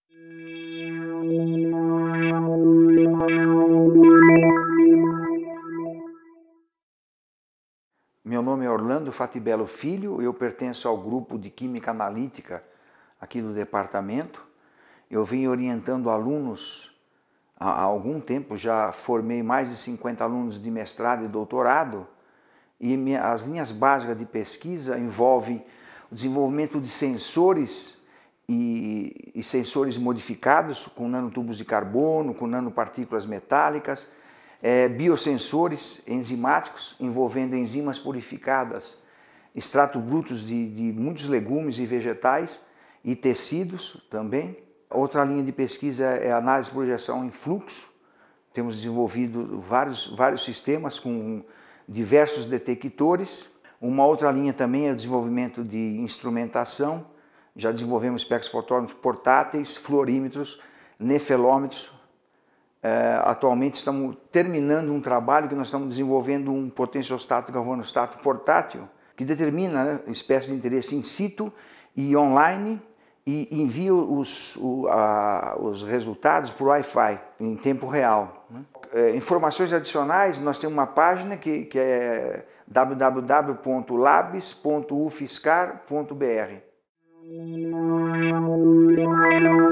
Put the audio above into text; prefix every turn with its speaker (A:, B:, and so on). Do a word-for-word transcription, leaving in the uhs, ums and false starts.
A: Meu nome é Orlando Fatibelo Filho, eu pertenço ao grupo de Química Analítica aqui do departamento. Eu venho orientando alunos há algum tempo, já formei mais de cinquenta alunos de mestrado e doutorado, e minha, as linhas básicas de pesquisa envolvem o desenvolvimento de sensores e, e sensores modificados com nanotubos de carbono, com nanopartículas metálicas, é, biosensores enzimáticos envolvendo enzimas purificadas, extratos brutos de, de muitos legumes e vegetais e tecidos também. Outra linha de pesquisa é a análise de projeção em fluxo. Temos desenvolvido vários, vários sistemas com diversos detectores. Uma outra linha também é o desenvolvimento de instrumentação. Já desenvolvemos espectrofotómetros portáteis, fluorímetros, nefelômetros. É, atualmente estamos terminando um trabalho que nós estamos desenvolvendo um potenciostato galvanostato portátil, que determina, né, espécies de interesse in situ e online, e envia os, o, a, os resultados por Wi-Fi em tempo real. Né? É, informações adicionais, nós temos uma página que, que é w w w ponto labs ponto u f scar ponto b r.